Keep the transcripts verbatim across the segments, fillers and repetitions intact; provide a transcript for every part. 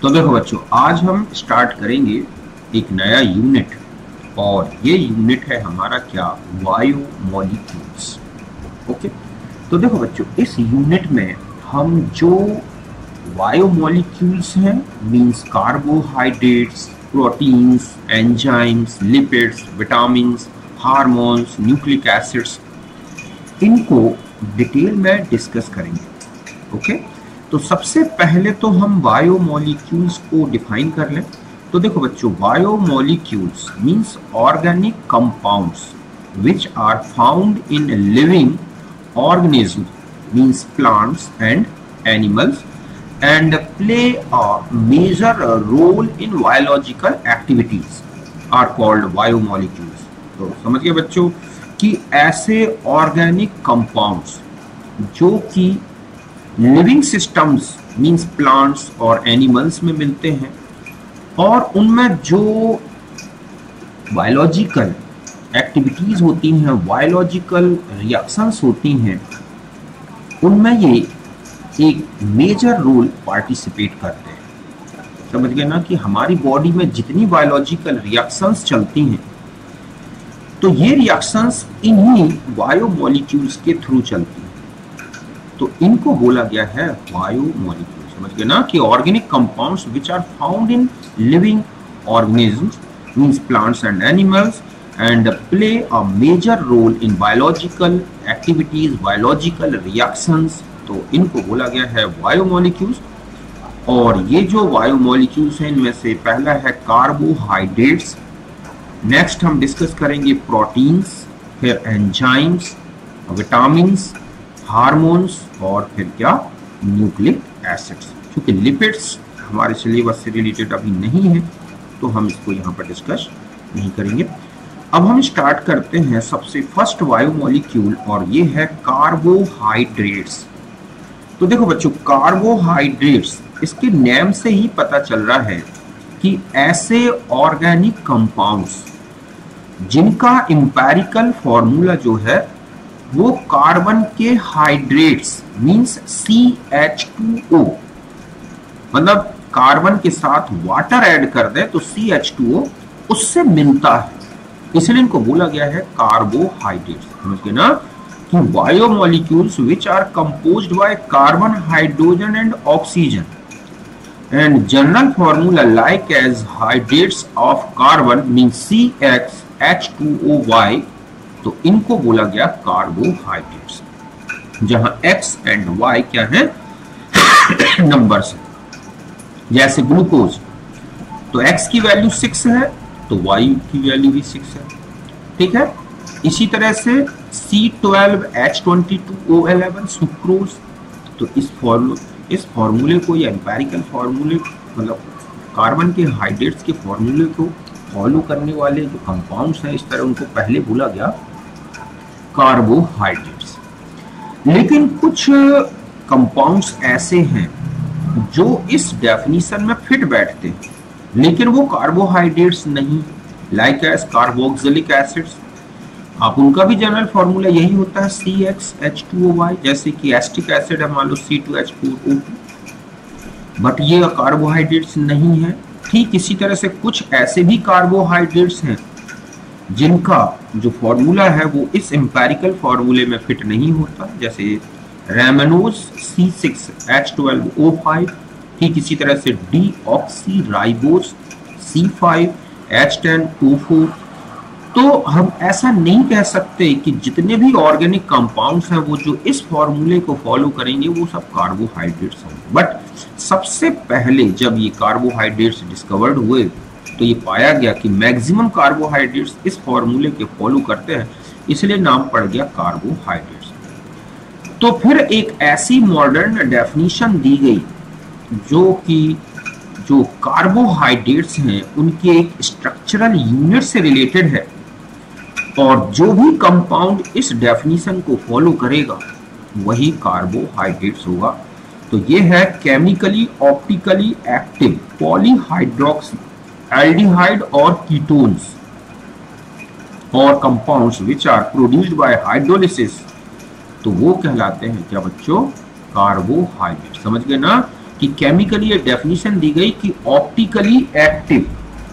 तो देखो बच्चों, आज हम स्टार्ट करेंगे एक नया यूनिट, और ये यूनिट है हमारा क्या, बायोमोलिक्यूल्स। ओके, तो देखो बच्चों, इस यूनिट में हम जो बायोमोलिक्यूल्स हैं means carbohydrates, proteins, enzymes, lipids, vitamins, hormones, nucleic acids, इनको डिटेल में डिस्कस करेंगे। ओके, तो सबसे पहले तो हम बायोमोलिक्यूल्स को डिफाइन कर लें। तो देखो बच्चों, biomolecules means organic compounds which are found in living organism means plants and animals and play a major role in biological activities are called biomolecules. तो समझ गए बच्चों कि ऐसे ऑर्गेनिक कंपाउंड्स जो कि लिविंग सिस्टम्स मींस प्लांट्स और animals में मिलते हैं और उनमें जो बायोलॉजिकल एक्टिविटीज होती हैं, बायोलॉजिकल रिएक्शंस होती हैं, उनमें ये एक मेजर रोल पार्टिसिपेट करते हैं। समझ गए ना कि हमारी बॉडी में जितनी बायोलॉजिकल रिएक्शंस चलती हैं तो ये रिएक्शंस इन्हीं बायोमोलिक्यूल्स के थ्रू चलती हैं। तो इनको बोला गया है बायोमोलिक्यूल। समझ गए ना कि organic compounds which are found in living organisms means plants and animals and play a major role in biological activities, biological reactions. तो इनको बोला गया है बायोमोलिक्यूल्स। और ये जो बायोमोलिक्यूल्स हैं इनमें से पहला है कार्बोहाइड्रेट्स, नेक्स्ट हम डिस्कस करेंगे प्रोटीन्स, फिर एंजाइम्स, विटामिन्स, हार्मोन्स और फिर क्या, न्यूक्लिक एसिड्स। क्योंकि लिपिड्स हमारे सिलेबस से रिलेटेड अभी नहीं है तो हम इसको यहाँ पर डिस्कस नहीं करेंगे। अब हम स्टार्ट करते हैं सबसे फर्स्ट बायोमोलिक्यूल, और ये है कार्बोहाइड्रेट्स। तो देखो बच्चों, कार्बोहाइड्रेट्स इसके नेम से ही पता चल रहा है कि ऐसे ऑर्गेनिक कंपाउंड्स जिनका एम्पिरिकल फॉर्मूला जो है वो कार्बन के hydrates means C H two O, मतलब कार्बन के साथ वाटर ऐड कर दे तो सी एच टू ओ उससे मिलता है, इसलिए इनको बोला गया है कार्बोहाइड्रेट्स। समझ गए ना कि biomolecules which are composed by carbon, hydrogen and oxygen and general formula like as hydrates of carbon means C X H two O Y. तो इनको बोला गया कार्बोहाइड्रेट्स, जहां x एंड y क्या है, नंबर्स है। जैसे ग्लूकोज, तो x की वैल्यू सिक्स है तो y की वैल्यू भी सिक्स है, ठीक है। इसी तरह से C twelve H twenty two O eleven sucrose. तो इस फॉर्मूले इस फॉर्मूले को या एम्पिरिकल फॉर्मूले मतलब कार्बन के हाइड्रेट्स के फॉर्मूले को फॉलो करने वाले जो कंपाउंड्स हैं, इस तरह उनको पहले बोला गया कार्बोहाइड्रेट्स। लेकिन कुछ कंपाउंड्स ऐसे हैं जो इस डेफिनेशन में फिट बैठते हैं लेकिन वो कार्बोहाइड्रेट्स नहीं, लाइक एज कार्बोक्सिलिक एसिड्स। आप उनका भी जनरल फॉर्मूला यही होता है C X H two O Y, जैसे कि एस्टिक एसिड है मान लो C two H four O two, but ये कार्बोहाइड्रेट्स नहीं है। ठीक इसी तरह से कुछ ऐसे भी कार्बोहाइड्रेट्स हैं जिनका जो फॉर्मूला है वो इस एम्पिरिकल फॉर्मूले में फिट नहीं होता, जैसे rhamnose C six H twelve O five. ठीक इसी तरह से deoxyribose C five H ten O four. तो हम ऐसा नहीं कह सकते कि जितने भी ऑर्गेनिक कंपाउंड्स हैं वो जो इस फॉर्मूले को फॉलो करेंगे वो सब कार्बोहाइड्रेट्स हैं। बट सबसे पहले जब ये कार्बोहाइड्रेट्स डिस्कवर्ड हुए तो ये पाया गया कि मैक्सिमम कार्बोहाइड्रेट्स इस फॉर्मूले के फॉलो करते हैं, इसलिए नाम पड़ गया कार्बोहाइड्रेट्स। तो फिर एक ऐसी मॉडर्न डेफिनेशन दी गई जो कि जो कार्बोहाइड्रेट्स हैं उनके एक स्ट्रक्चरल यूनिट से रिलेटेड है, और जो भी कंपाउंड इस डेफिनेशन को फॉलो करेगा वही कार्बोहाइड्रेट्स होगा। तो ये है chemically optically active polyhydroxy aldehyde और कीटोन्स और compounds which are produced by hydrolysis, तो वो कहलाते हैं क्या बच्चों, कार्बोहाइड्रेट। समझ गए ना कि केमिकली ये डेफिनेशन दी गई कि ऑप्टिकली एक्टिव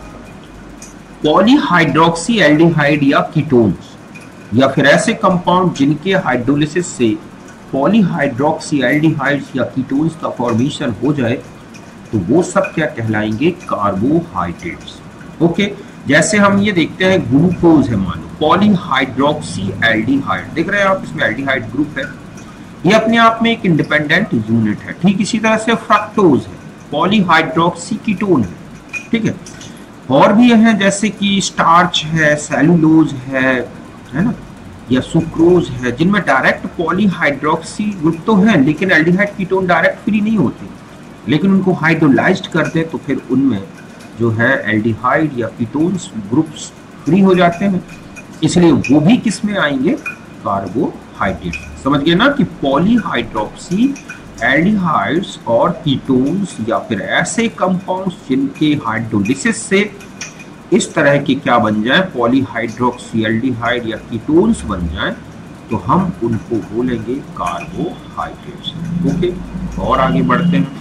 पॉलीहाइड्रोक्सी एल्डिहाइड या कीटोन्स या फिर ऐसे कंपाउंड जिनके हाइड्रोलिसिस से पॉलीहाइड्रोक्सी एल्डिहाइड्स या कीटोन्स का फॉर्मेशन हो जाए तो वो सब क्या कहलाएंगे, कार्बोहाइड्रेट्स। ओके, जैसे हम ये देखते हैं ग्लूकोज है, मान लो पॉलीहाइड्रोक्सी एल्डिहाइड, देख रहे हैं आप, इसमें एल्डिहाइड ग्रुप है, ये अपने आप में एक इंडिपेंडेंट यूनिट है। ठीक इसी तरह से फ्रक्टोज है, पॉलीहाइड्रोक्सी कीटोन है। ठीक है, और भी हैं जैसे कि स्टार्च है, सेलुलोज है, है ना, या सुक्रोज है, जिनमें डायरेक्ट पॉलीहाइड्रोक्सी ग्रुप तो है लेकिन एल्डिहाइड कीटोन डायरेक्ट फ्री नहीं होते, लेकिन उनको हाइड्रोलाइज्ड कर दे तो फिर उनमें जो है एल्डिहाइड या कीटोन्स ग्रुप्स फ्री हो जाते हैं, इसलिए वो भी किस में आएंगे, कार्बोहाइड्रेट। समझ गए ना कि पॉलीहाइड्रोक्सी एल्डिहाइड्स और कीटोन्स या फिर ऐसे कंपाउंड्स जिनके हाइड्रोलिसिस से इस तरह के क्या बन जाए, पॉलीहाइड्रोक्सी एल्डिहाइड या कीटोन्स बन जाए, तो हम उनको बोलेंगे कार्बोहाइड्रेट्स। ओके, और आगे बढ़ते हैं।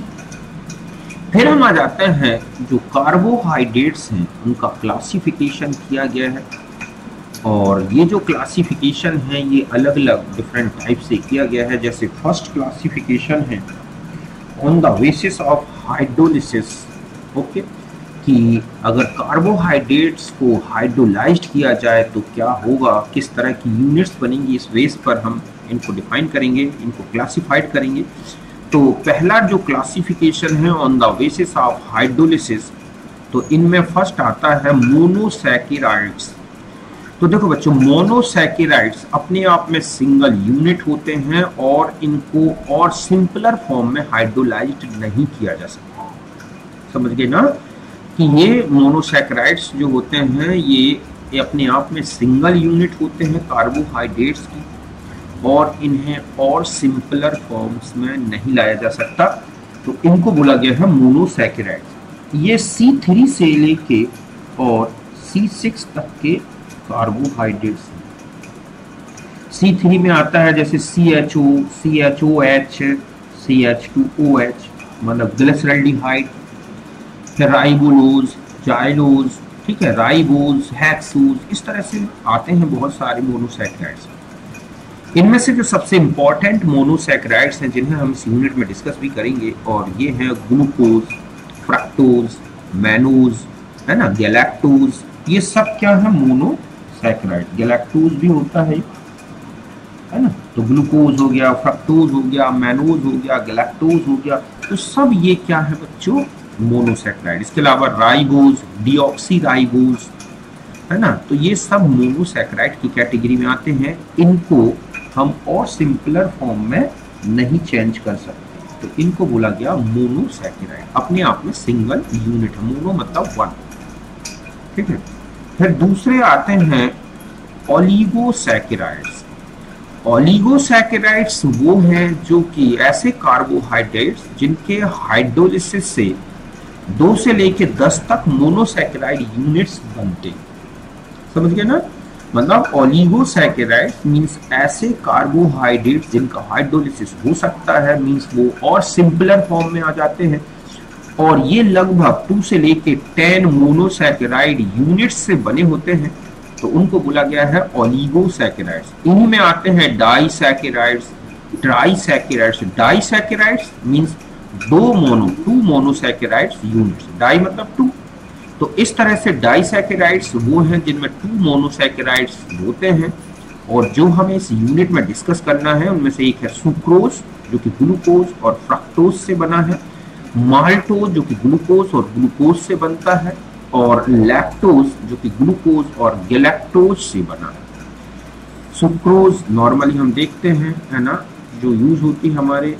फिर हम आ जाते हैं जो कार्बोहाइड्रेट्स हैं उनका क्लासिफिकेशन किया गया है, और ये जो क्लासिफिकेशन है ये अलग अलग डिफरेंट टाइप से किया गया है। जैसे फर्स्ट क्लासिफिकेशन है on the basis of hydrolysis. Okay, कि अगर कार्बोहाइड्रेट्स को हाइड्रोलाइज्ड किया जाए तो क्या होगा, किस तरह की यूनिट्स बनेंगी, इस बेस पर हम इनको डिफाइन करेंगे, इनको क्लासिफाइड करेंगे। तो पहला जो क्लासिफिकेशन है on the basis of hydrolysis, तो इनमें फर्स्ट आता है मोनोसैकेराइड्स। तो देखो बच्चों, मोनोसैकेराइड्स अपने आप में सिंगल यूनिट होते हैं और इनको और सिंपलर फॉर्म में हाइड्रोलाइज्ड नहीं किया जा सकता। समझ गए ना कि ये मोनोसैकेराइड्स जो होते हैं ये, ये अपने आप में सिंगल यूनिट होते हैं कार्बोहाइड्रेट्स की, और इन्हें और सिंपलर फॉर्म्स में नहीं लाया जा सकता, तो इनको बोला गया है मोनोसैकेराइड्स। ये सी थ्री से लेके और सी सिक्स तक के कार्बोहाइड्रेट्स। सी थ्री में आता है जैसे C H O, C H O H, C H two O H, मतलब ग्लिसरॉल्डिहाइड, फिर राइबोलोज, जाइलोज, ठीक है, राइबोज, हेक्सोज, इस तरह से आते हैं बहुत सारे मोनोसैकेराइड्स। इनमें से जो सबसे इंपॉर्टेंट मोनोसैकेराइड्स हैं जिन्हें हम इस यूनिट में डिस्कस भी करेंगे, और ये हैं ग्लूकोज, फ्रक्टोज, मैनोज, है ना, गैलेक्टोज, ये सब क्या है, मोनोसैकेराइड। गैलेक्टोज भी होता है है ना, तो ग्लूकोज हो गया, फ्रक्टोज हो गया, मैनोज हो गया, गैलेक्टोज हो गया, तो सब ये क्या है बच्चों, मोनोसैकेराइड। इसके अलावा राइबोज, डीऑक्सी राइबोज, है ना, तो ये सब मोनोसैकेराइड की कैटेगरी में आते हैं। इनको हम और सिंपलर फॉर्म में नहीं चेंज कर सकते, तो इनको बोला गया मोनोसैकेराइड, अपने आप में सिंगल यूनिट है, मोनो मतलब वन। ठीक है, फिर दूसरे आते हैं ओलिगोसैकेराइड्स। ओलिगोसैकेराइड्स वो हैं जो कि ऐसे कार्बोहाइड्रेट्स जिनके हाइड्रोलिसिस से दो से लेके दस तक मोनोसैकेराइड यूनिट्स बनते हैं। समझ गए ना, मतलब ओलिगोसैकेराइड्स मींस ऐसे कार्बोहाइड्रेट्स जिनका हाइड्रोलिसिस हो सकता है, मींस वो और सिंपलर फॉर्म में आ जाते हैं, और ये लगभग टू से लेके टेन मोनोसैकेराइड यूनिट्स से बने होते हैं, तो उनको बोला गया है ओलिगोसैकेराइड्स। इन्हीं में आते हैं डाइसैकेराइड्स, ट्राइसैकेराइड्स। डाइसैकेराइड्स मींस दो mono, two monosaccharides units, di मतलब टू, तो इस तरह से डाइसैकेराइड्स वो हैं जिनमें टू मोनोसैकेराइड्स होते हैं। और जो हमें इस यूनिट में डिस्कस करना है उनमें से एक है सुक्रोज जो कि ग्लूकोज और फ्रक्टोज से बना है, माल्टोज जो कि ग्लूकोज और ग्लूकोज से बनता है, और लैक्टोज जो कि ग्लूकोज और गैलेक्टोज से बना है। सुक्रोज नॉर्मली हम देखते हैं, है ना, जो यूज होती है हमारे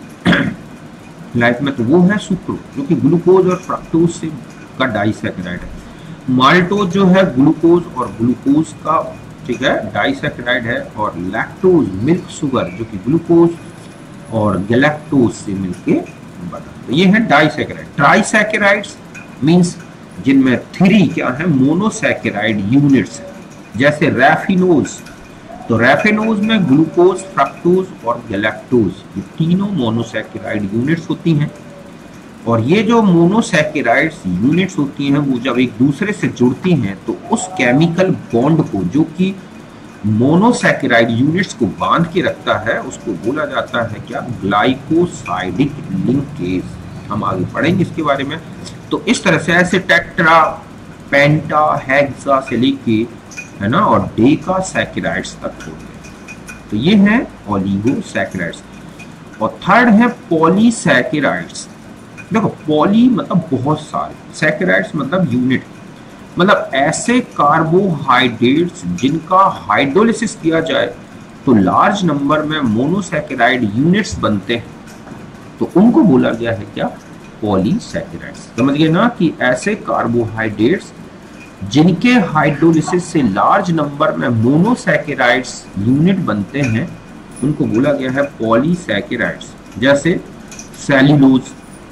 लाइफ में, तो वो है सुक्रोज जो कि ग्लूकोज और फ्रक्टोज से का डाइसैकेराइड है। माल्टोज जो है ग्लूकोज और ग्लूकोज का, ठीक है, डाइसैकेराइड है, और लैक्टोज मिल्क शुगर जो कि ग्लूकोज और गैलेक्टोज से मिलके बना, तो ये है डाइसैकेराइड। ट्राइसैकेराइड्स मींस जिनमें थ्री क्या है, मोनोसैकेराइड यूनिट्स है, जैसे रैफिनोज, तो रैफिनोज में ग्लूकोज, फ्रक्टोज और गैलेक्टोज, ये तीनों मोनोसैकेराइड यूनिट्स होती हैं। और ये जो मोनोसैकेराइड्स यूनिट्स होती हैं वो जब एक दूसरे से जुड़ती हैं तो उस केमिकल बॉन्ड को जो कि मोनोसैकेराइड यूनिट्स को बांध के रखता है उसको बोला जाता है क्या, ग्लाइकोसाइडिक लिंकेज। हम आगे पढ़ेंगे इसके बारे में। तो इस तरह से ऐसे टेट्रा, पेंटा, हेक्सा से लेके है ना और डेका सैकेराइड्स तक होते हैं। तो ये हैं ओलिगोसैकेराइड्स। और थर्ड है पॉलीसैकेराइड्स। देखो पॉली मतलब बहुत सारे, सैकेराइड्स मतलब यूनिट, मतलब ऐसे कार्बोहाइड्रेट्स जिनका हाइड्रोलिसिस किया जाए तो लार्ज नंबर में मोनोसैकेराइड यूनिट्स बनते हैं, तो उनको बोला गया है क्या, पॉलीसैकेराइड्स। समझ गए ना कि ऐसे कार्बोहाइड्रेट्स जिनके हाइड्रोलिसिस से लार्ज नंबर में मोनोसैकेराइड्स यूनिट बनते हैं उनको बोला गया है पॉलीसैकेराइड्स। जैसे सेल्यूलोज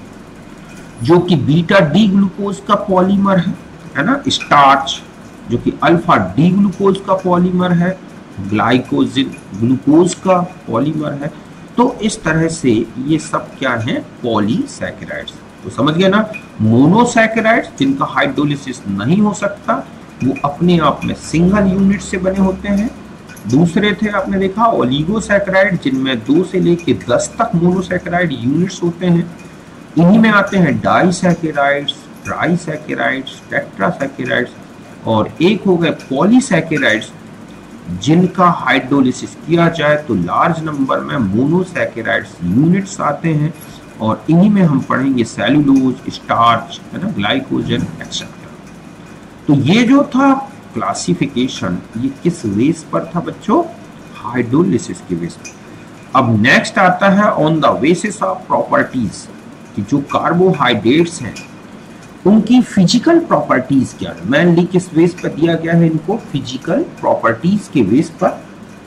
जो कि बीटा डी ग्लूकोज का पॉलीमर है है ना, स्टार्च जो कि अल्फा डी ग्लूकोज का पॉलीमर है, ग्लाइकोजिन ग्लूकोज का पॉलीमर है। तो इस तरह से ये सब क्या है, पॉलीसैकेराइड्स। तो समझ गए ना, मोनोसैकेराइड्स जिनका हाइड्रोलिसिस नहीं हो सकता वो अपने आप में सिंगल यूनिट से बने होते हैं। दूसरे थे आपने देखा ओलिगोसैकेराइड जिनमें दो से लेके दस तक मोनोसैकेराइड यूनिट्स होते हैं। इन्हीं में आते हैं डाइसैकेराइड्स, ट्राइसैकेराइड्स, टेट्रासैकेराइड्स। और एक हो गए पॉलीसैकेराइड्स जिनका हाइड्रोलिसिस किया जाए तो लार्ज नंबर में मोनोसैकेराइड्स यूनिट्स आते हैं। और इन्हीं में हम पढ़ेंगे सेल्यूलोज, स्टार्च है ना, ग्लाइकोजन एक्सेट्रा। तो ये जो था क्लासिफिकेशन ये किस बेस पर था बच्चों, हाइड्रोलिसिस के बेस पर। अब नेक्स्ट आता है on the basis of properties, कि जो कार्बोहाइड्रेट्स हैं उनकी फिजिकल प्रॉपर्टीज क्या है। मेनली किस बेस पर दिया गया है इनको, फिजिकल प्रॉपर्टीज के बेस पर।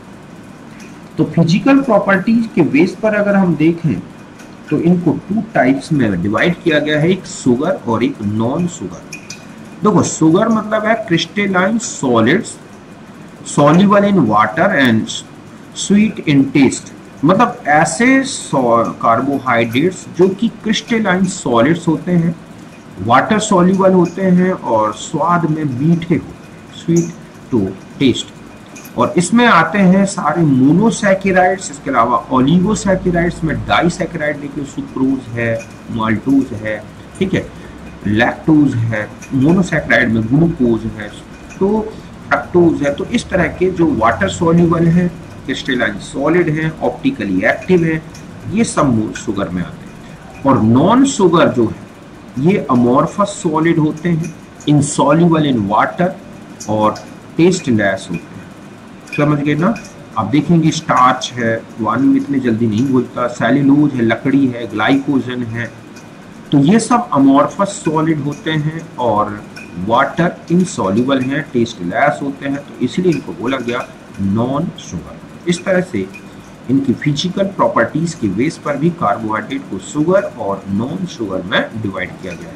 तो फिजिकल प्रॉपर्टीज के बेस पर अगर हम देखें तो इनको टू टाइप्स में डिवाइड किया गया है, एक शुगर और एक नॉन शुगर। देखो शुगर मतलब है crystalline solids soluble in water and sweet in taste, मतलब ऐसे कार्बोहाइड्रेट्स जो कि क्रिस्टलाइन सॉलिड्स होते हैं, वाटर सॉल्युबल होते हैं और स्वाद में मीठे होते हैं, स्वीट टू टेस्ट। और इसमें आते हैं सारे मोनोसैकेराइड्स, इसके अलावा ओलिगोसैकेराइड्स में डाइसैकेराइड देखिए, सुक्रोज है, माल्टोज है, ठीक है, लैक्टोज है, मोनोसैकेराइड में ग्लूकोज है, तो फ्रक्टोज है। तो इस तरह के जो वाटर सॉल्युबल है, क्रिस्टलाइन सॉलिड है, ऑप्टिकली एक्टिव है, ये सब शुगर में आते हैं। और नॉन शुगर जो है ये अमॉर्फस सॉलिड होते हैं, इनसॉल्युबल इन वाटर और टेस्टलेस होते हैं। समझ गए ना। आप देखेंगे स्टार्च है, वानी में इतने जल्दी नहीं घुलता, सेल्यूलोज है, लकड़ी है, ग्लाइकोजन है, तो ये सब अमॉर्फस सॉलिड होते हैं और वाटर इनसॉल्युबल हैं, टेस्टलेस होते हैं, तो इसलिए इनको बोला गया नॉन शुगर। इस तरह से इनकी फिजिकल प्रॉपर्टीज के बेस पर भी कार्बोहाइड्रेट को शुगर और नॉन शुगर में डिवाइड किया गया है।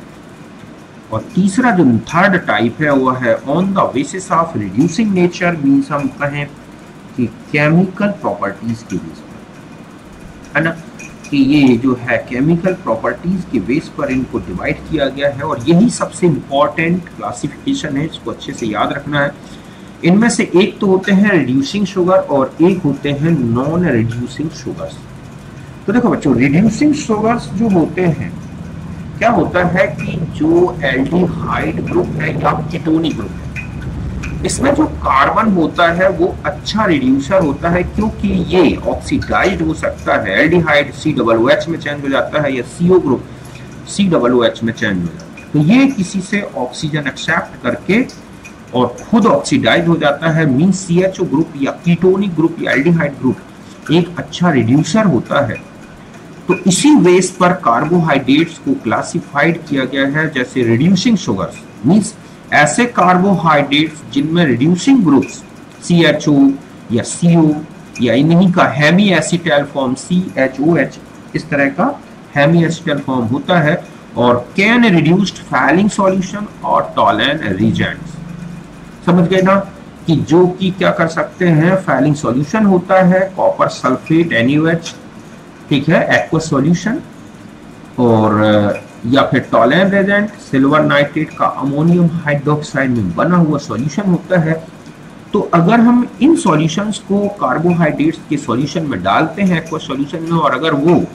और तीसरा जो थर्ड टाइप है वो है on the basis of reducing nature, means हम कहें कि केमिकल प्रॉपर्टीज के बेस पर, है ना, कि ये जो है केमिकल प्रॉपर्टीज के बेस पर इनको डिवाइड किया गया है। और यही सबसे इंपॉर्टेंट क्लासिफिकेशन है, इसको अच्छे से याद रखना है। इनमें से एक तो होते हैं रिड्यूसिंग शुगर और एक होते हैं नॉन रिड्यूसिंग शुगर्स। तो देखो बच्चों, रिड्यूसिंग शुगर्स जो होते हैं, क्या होता है कि जो एल्डिहाइड ग्रुप है या कीटोनिक ग्रुप है, इसमें जो कार्बन होता है वो अच्छा रिड्यूसर होता है, क्योंकि ये ऑक्सीडाइज हो सकता है। Aldehyde C double O H में चेंज हो जाता है या CO group C double O H में चेंज हो जाता है। तो ये किसी से ऑक्सीजन एक्सेप्ट करके और खुद ऑक्सीडाइज हो जाता है, mean C H O group या कीटोनिक ग्रुप या एल्डिहाइड ग्रुप एक अच्छा रिड्यूसर होता है। तो इसी बेस पर कार्बोहाइड्रेट्स को क्लासिफाइड किया गया है जैसे रिड्यूसिंग शुगर्स, मीन्स ऐसे कार्बोहाइड्रेट्स जिनमें reducing groups C H O या सी ओ या इन्हीं का hemi acetyl form C H O H, इस तरह का हेमी एसिटाइल फॉर्म होता है, और कैन रिड्यूस्ड फैलिंग सॉल्यूशन और टॉलेन रीजेंट्स। समझ गए ना, कि जो कि क्या कर सकते हैं, फैलिंग सॉल्यूशन होता है, copper sulphate N A O H, ठीक है, एक्वस सॉल्यूशन, और या फिर टॉलेन रेजेंट सिल्वर नाइट्रेट का अमोनियम हाइड्रोक्साइड में बना हुआ सॉल्यूशन होता है। तो अगर हम इन सॉल्यूशंस को कार्बोहाइड्रेट्स के सॉल्यूशन में डालते हैं एक्वा सॉल्यूशन में, और अगर वो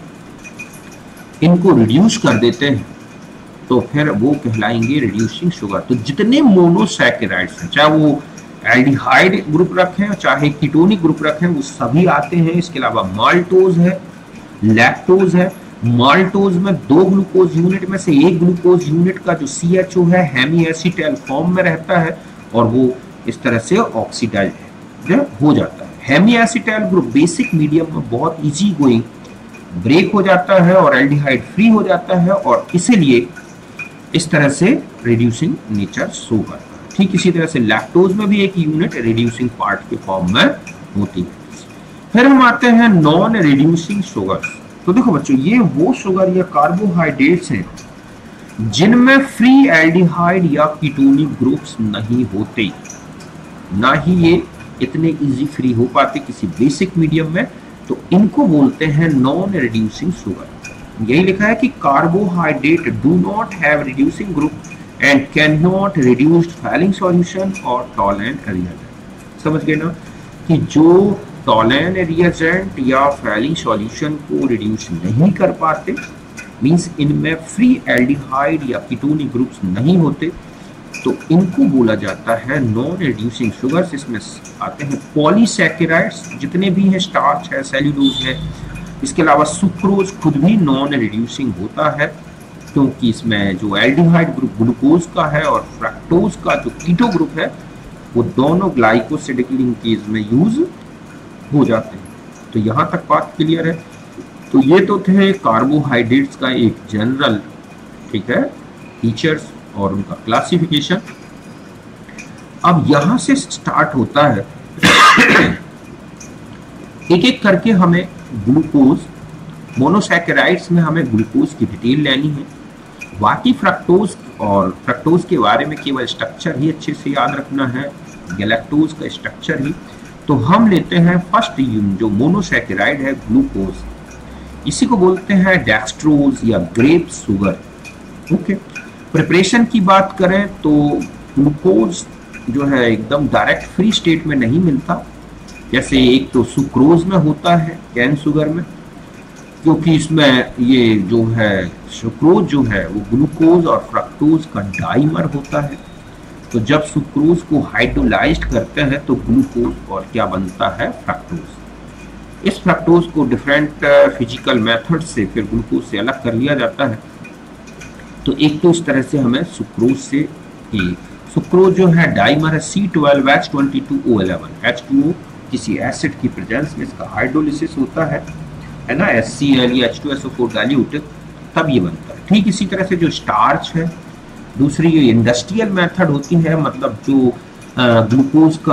इनको रिड्यूस कर देते हैं तो फिर वो कहलाएंगे रिड्यूसिंग शुगर। तो जितने मोनोसैकेराइड्स हैं, चाहे वो एल्डिहाइड ग्रुप रखें चाहे कीटोनिक ग्रुप रखें, वो सभी आते हैं। इसके अलावा माल्टोज है, लैक्टोज है। माल्टोज में दो ग्लूकोज यूनिट में से एक ग्लूकोज यूनिट का जो सी एच ओ है हेमी एसिटाइल फॉर्म में रहता है और वो इस तरह से ऑक्सीडाइज हो जाता है। Hemi acetyl group basic medium में बहुत इजी गोइंग ब्रेक हो जाता है और एल्डिहाइड फ्री हो जाता है, और इसीलिए इस तरह से रिड्यूसिंग नेचर शो करता है। ठीक इसी तरह से लैक्टोज में भी एक यूनिट रिड्यूसिंग पार्ट के फॉर्म में होती है। फिर हम आते हैं नॉन रिड्यूसिंग शुगर्स। तो देखो बच्चों, ये वो शुगर या कार्बोहाइड्रेट्स हैं जिनमें फ्री एल्डिहाइड या कीटोनिक ग्रुप्स नहीं होते, ना ही ये इतने इजी फ्री हो पाते किसी बेसिक मीडियम में, तो इनको बोलते हैं नॉन रिड्यूसिंग शुगर। यही लिखा है कि carbohydrate do not have reducing group and can not reduced Fehling solution और टॉलेंट रिएजेंट। समझ गए ना कि जो टॉलेंट रिएजेंट या फैलिंग सॉल्यूशन को रिड्यूस नहीं कर पाते, मींस इनमें फ्री एल्डिहाइड या कीटोनिक ग्रुप्स नहीं होते, तो इनको बोला जाता है नॉन रिड्यूसिंग शुगर्स। इसमें आते हैं पॉलीसैकेराइड्स जितने भी हैं, स्टार्च है, सेल्यूलोज है। इसके अलावा सुक्रोज खुद भी नॉन रिड्यूसिंग होता है क्योंकि इसमें जो एल्डिहाइड ग्रुप ग्लूकोज का है और फ्रक्टोज का जो कीटो ग्रुप है वो दोनों ग्लाइकोसिडिक लिंकेज में यूज हो जाते हैं। तो यहाँ तक बात क्लियर है। तो ये तो थे कार्बोहाइड्रेट्स का एक जनरल, ठीक है, फीचर्स और उनका क्लासिफिकेशन। अब यहां से स्टार्ट होता है एक एक करके हमें ग्लूकोज, मोनोसैकेराइड्स में हमें ग्लूकोज की डिटेल लेनी है। बाकी फ्रक्टोज और फ्रक्टोज के बारे में केवल स्ट्रक्चर ही अच्छे से याद रखना है, गैलेक्टोज का स्ट्रक्चर ही। तो हम लेते हैं फर्स्ट जो मोनोसैकेराइड है ग्लूकोज, इसी को बोलते हैं डेक्स्ट्रोज या ग्रेप शुगर। ओके, प्रिपरेशन की बात करें तो ग्लूकोज जो है एकदम डायरेक्ट फ्री स्टेट में नहीं मिलता, जैसे एक तो सुक्रोज में होता है कैन शुगर में, क्योंकि इसमें ये जो है सुक्रोज जो है वो ग्लूकोज और फ्रक्टोज का डाइमर होता है। तो जब सुक्रोज को हाइड्रोलाइज्ड करते हैं तो ग्लूकोज और क्या बनता है, फ्रक्टोज। इस फ्रक्टोज को डिफरेंट फिजिकल मेथड से फिर ग्लूकोज से अलग कर लिया जाता है। तो एक तो इस तरह से हमें सुक्रोज से ही, सुक्रोज जो है डाइमर है C twelve H twenty two O eleven, H two O किसी एसिड की प्रेजेंस में इसका हाइड्रोलिसिस होता है है ना, एस सी एल या H two S O four dilute, तब ये बनता है। ठीक इसी तरह से जो स्टार्च है, दूसरी ये इंडस्ट्रियल मेथड होती है, मतलब जो ग्लूकोज का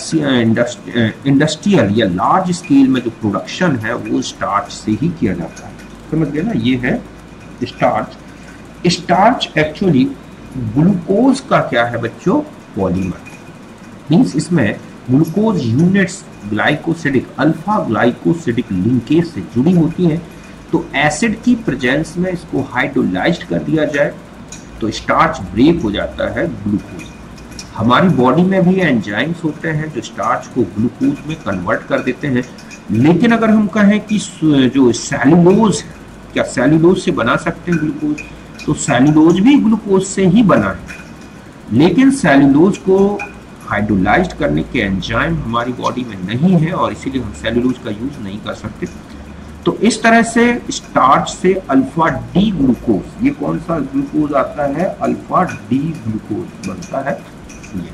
इंडस्ट्रियल या लार्ज स्केल में जो प्रोडक्शन है वो स्टार्च से ही किया जाता है। समझ गए ना, ये है स्टार्च। स्टार्च एक्चुअली ग्लूकोज का क्या है बच्चों, पॉलीमर। मींस इसमें glucose units glycosidic alpha glycosidic linkage से जुड़ी होती हैं। तो एसिड की प्रेजेंस में इसको हाइड्रोलाइज्ड कर दिया जाए तो स्टार्च ब्रेक हो जाता है ग्लूकोज। हमारी बॉडी में भी एंजाइम्स होते हैं जो स्टार्च को ग्लूकोज में कन्वर्ट कर देते हैं। लेकिन अगर हम कहें कि जो सेल्यूलोज, क्या सेल्यूलोज से बना सकते हैं ग्लूकोज, तो सेल्यूलोज भी ग्लूकोज से ही बना है, लेकिन सेल्यूलोज को हाइड्रोलाइज्ड करने के एंजाइम हमारी बॉडी में नहीं है और इसीलिए हम सेल्यूलोज का यूज नहीं कर सकते। तो इस तरह से स्टार्च से अल्फा डी ग्लूकोज, ये कौन सा ग्लूकोज आता है, अल्फा डी ग्लूकोज बनता है ये।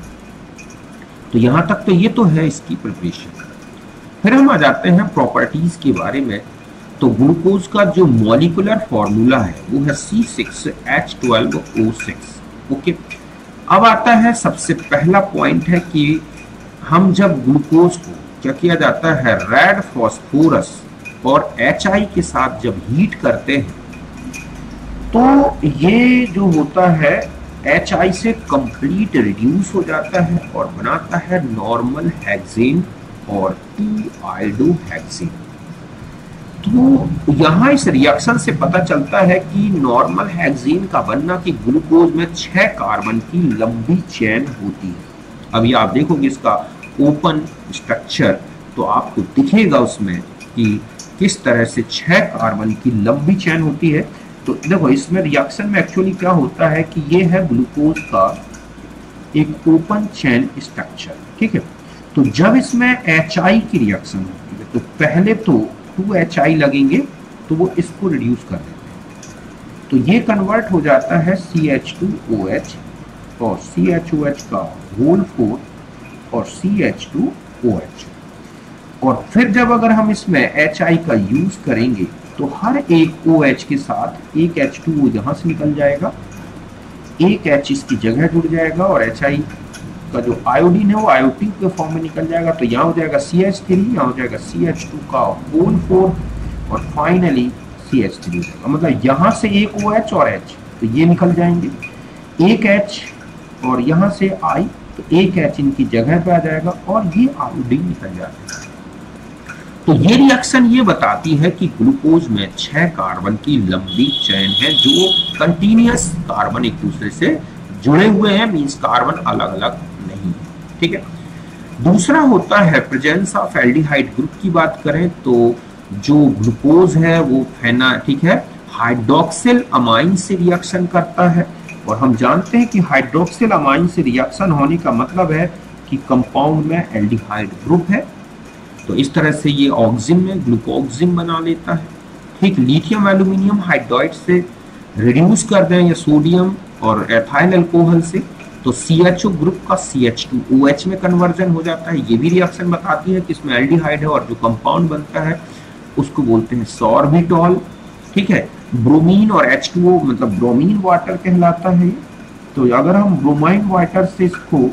तो यहां तक तो ये तो है इसकी प्रिपरेशन। फिर हम आ जाते हैं प्रॉपर्टीज के बारे में। तो ग्लूकोज का जो मॉलिक्यूलर फॉर्मूला है वो है C six H twelve O six. Okay, अब आता है सबसे पहला पॉइंट है कि हम जब ग्लूकोज को क्या किया जाता है, रेड फॉस्फोरस और एच आई के साथ जब हीट करते हैं तो ये जो होता है एच आई से कंप्लीट रिड्यूस हो जाता है और बनाता है नॉर्मल हेक्सेन और टू आयोडोहेक्सेन। तो यहाँ इस रिएक्शन से पता चलता है कि नॉर्मल हेक्सेन का बनना कि ग्लूकोज में छह कार्बन की लंबी चेन होती है। अभी आप देखोगे इसका ओपन स्ट्रक्चर तो आपको दिखेगा उसमें कि किस तरह से छह कार्बन की लंबी चेन होती है। तो देखो इसमें रिएक्शन में एक्चुअली क्या होता है कि ये है ग्लूकोज का एक ओपन चेन स्ट्रक्चर, ठीक है। तो जब इसमें एच आई की रिएक्शन होती है तो पहले तो टू एच आई लगेंगे तो वो इसको रिड्यूस कर देते हैं, तो ये कन्वर्ट हो जाता है C H two O H और सी एच ओ एच का होल फोर और C H two O H. और फिर जब अगर हम इसमें एच आई का यूज करेंगे तो हर एक ओ एच के साथ एक एच टू ओ यहाँ से निकल जाएगा, एक H इसकी जगह जुड़ जाएगा और एच आई का जो आयोडीन है वो आयोडीन के फॉर्म में निकल जाएगा। तो यहाँ हो जाएगा सी एच थ्री, यहाँ हो जाएगा सी एच टू का होल फोर और फाइनली सी एच थ्री हो जाएगा। मतलब यहाँ से एक OH और H तो ये निकल जाएंगे, एक H और यहाँ से I तो एक H इनकी जगह पे आ जाएगा और ये आयोडीन निकल जाएगा। तो ये रिएक्शन ये बताती है कि ग्लूकोज में छह कार्बन की लंबी चेन है जो कंटिन्यूअस कार्बन एक दूसरे से जुड़े हुए हैं, मींस कार्बन अलग अलग नहीं है, ठीक है। दूसरा होता है प्रेजेंस ऑफ एल्डिहाइड ग्रुप की बात करें तो जो ग्लूकोज है वो फेना ठीक है हाइड्रोक्सिल अमाइन से रिएक्शन करता है और हम जानते हैं कि हाइड्रोक्सिल अमाइन से रिएक्शन होने का मतलब है कि कंपाउंड में एल्डिहाइड ग्रुप है। तो इस तरह से ये ऑक्सिन में ग्लूकोक्सिन बना लेता है, ठीक। लिथियम एल्यूमिनियम हाइड्राइड से रिड्यूस कर दें या सोडियम और एथाइल अल्कोहल से तो सी एच ओ ग्रुप का C H two O H में कन्वर्जन हो जाता है। ये भी रिएक्शन बताती है कि इसमें एल्डिहाइड है और जो कंपाउंड बनता है उसको बोलते हैं सॉर्बिटॉल, ठीक है। ब्रोमीन और एच टू ओ मतलब ब्रोमीन वाटर कहलाता है। तो अगर हम ब्रोमाइन वाटर से इसको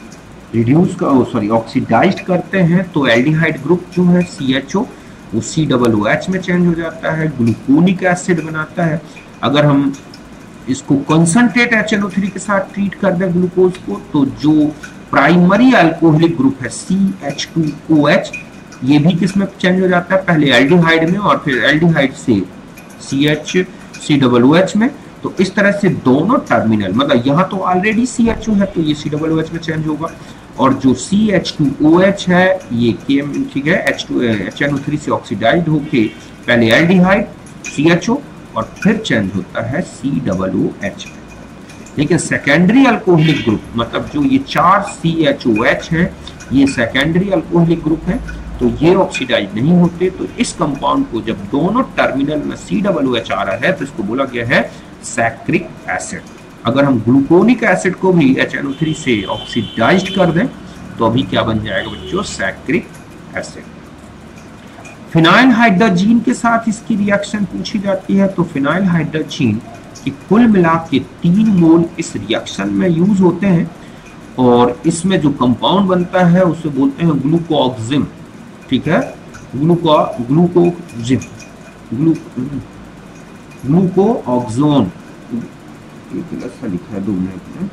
रिड्यूस कर सॉरी ऑक्सीडाइज्ड करते हैं तो एल्डिहाइड ग्रुप जो है सी एच ओ वो सी डबल ओ एच में चेंज हो जाता है, ग्लूकोनिक एसिड बनाता है। अगर हम इसको concentrate H N O three के साथ ट्रीट कर दें ग्लूकोज को तो जो प्राइमरी अल्कोहलिक ग्रुप है C H two O H ये भी किस में चेंज हो जाता है, पहले एल्डिहाइड में और फिर एल्डिहाइड से C H C double O H में। तो इस तरह से दोनों टर्मिनल मतलब यहाँ तो ऑलरेडी सी एच ओ है तो ये सी डबल ओ एच में चेंज होगा और जो C H two O H है ये के ठीक है H two H N O three से ऑक्सीडाइज्ड होके पहले एल्डिहाइड सी एच ओ और फिर चेंज होता है सी डबल ओ एच में। लेकिन सेकेंडरी अल्कोहलिक ग्रुप मतलब जो ये चार सी एच ओ एच है ये सेकेंडरी अल्कोहलिक ग्रुप है तो ये ऑक्सीडाइज नहीं होते। तो इस कंपाउंड को जब दोनों टर्मिनल में सी डबल ओ एच आ रहा है तो इसको बोला गया है सैक्रिक एसिड। अगर हम ग्लूकोनिक एसिड को भी एच एन ओ थ्री से ऑक्सीडाइज्ड कर दें तो अभी क्या बन जाएगा बच्चों, सैक्रिक एसिड। फिनाइल हाइड्रोजीन के साथ इसकी रिएक्शन पूछी जाती है तो फिनाइल हाइड्रोजीन की कुल मिला के तीन मोल इस रिएक्शन में यूज होते हैं और इसमें जो कंपाउंड बनता है उसे बोलते हैं ग्लूकोक्सिम, ठीक है, ग्लूको ग्लूकोक्सिम ग्लू ग्लूकोऑक्सोन ऐसा लिखा है दो मिनट में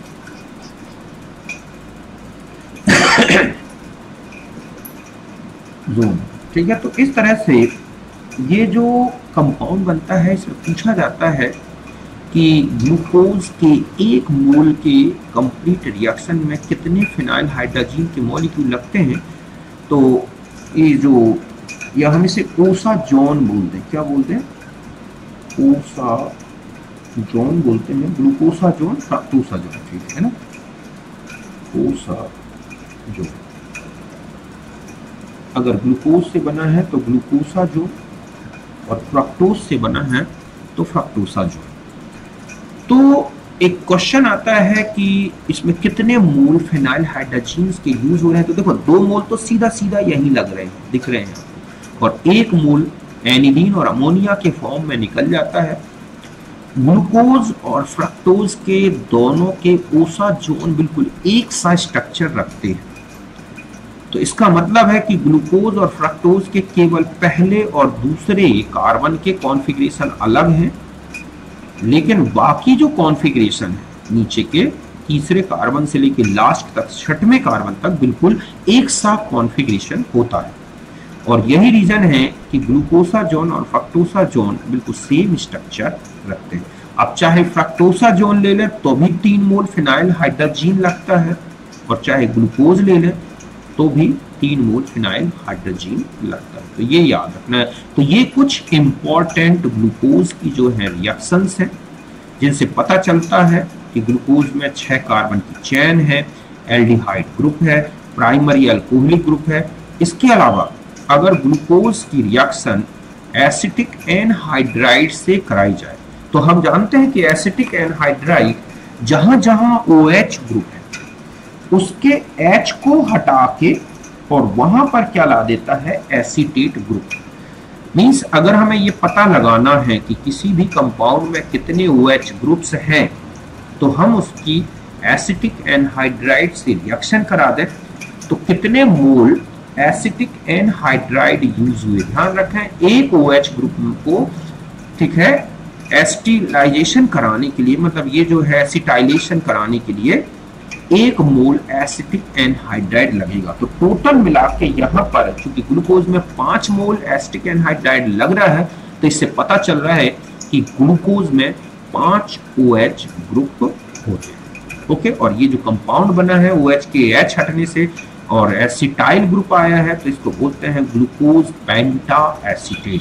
जोन, ठीक है। तो इस तरह से ये जो कंपाउंड बनता है इसमें पूछा जाता है कि ग्लूकोज के एक मोल के कंप्लीट रिएक्शन में कितने फिनाइल हाइड्रोजीन के मॉलिक्यूल लगते हैं। तो ये जो या हम इसे ओसा जॉन बोलते हैं, क्या बोलते हैं, ओसा जॉन बोलते हैं, ग्लूकोसा जॉन फ्रक्टोसा जॉन, ठीक है ना, ओसा जॉन। अगर ग्लूकोज से बना है तो ग्लूकोसा जॉन और फ्रक्टोज से बना है तो फ्रक्टोसा जॉन। तो एक क्वेश्चन आता है कि इसमें कितने मोल फिनाइल हाइड्रोजीन्स के यूज हो रहे हैं। तो देखो दो मोल तो सीधा सीधा यही लग रहे हैं, दिख रहे हैं, और एक मोल एनिलीन और अमोनिया के फॉर्म में निकल जाता है। ग्लूकोज और फ्रक्टोज के दोनों के ओसा जोन बिल्कुल एक सा स्ट्रक्चर रखते हैं। तो इसका मतलब है कि ग्लूकोज और फ्रक्टोज के केवल पहले और दूसरे कार्बन के कॉन्फ़िगरेशन अलग हैं, लेकिन बाकी जो कॉन्फ़िगरेशन है नीचे के तीसरे कार्बन से लेकर लास्ट तक छठवें कार्बन तक बिल्कुल एक सा कॉन्फ़िगरेशन होता है। और यही रीजन है कि ग्लूकोसाजोन और फ्रक्टोसाजोन बिल्कुल सेम स्ट्रक्चर रखते हैं। अब चाहे फ्रक्टोसाजोन ले ले तो भी तीन मोल फिनाइल हाइड्रोजीन लगता है, और चाहे ग्लूकोज ले ले तो भी तीन मोल फिनाइल हाइड्रोजीन लगता है। तो ये याद रखना है। तो ये कुछ इंपॉर्टेंट ग्लूकोज की जो है रिएक्शंस हैं जिनसे पता चलता है कि ग्लूकोज में छह कार्बन की चेन है, एल्डिहाइड ग्रुप है, प्राइमरी अल्कोहलिक ग्रुप है। इसके अलावा अगर ग्लूकोज की रिएक्शन एसिटिक एनहाइड्राइड से कराई जाए तो हम जानते हैं कि एसिटिक एनहाइड्राइड जहां जहां OH ग्रुप है उसके H को हटा के और वहां पर क्या ला देता है, एसीटेट ग्रुप। मींस अगर हमें ये पता लगाना है कि किसी भी कंपाउंड में कितने OH ग्रुप्स हैं तो हम उसकी एसिटिक एनहाइड्राइड से रिएक्शन करा दें तो कितने मोल एसिटिक एनहाइड्राइड यूज हुए। ध्यान रखें एक OH ग्रुप को, ठीक है, एसिटाइलेशन कराने के लिए, मतलब ये जो है एसिटाइलेशन कराने के लिए एक मोल एसिटिक एनहाइड्राइड लगेगा। तो टोटल मिला के यहाँ पर चूंकि ग्लूकोज में पांच मोल एसिटिक एनहाइड्राइड लग रहा है तो इससे पता चल रहा है कि ग्लूकोज में पांच OH ग्रुप होते हैं। ओके, और ये जो कंपाउंड बना है OH के H हटने से और एसिटाइल ग्रुप आया है तो इसको बोलते हैं ग्लूकोज पेंटा एसीटेट।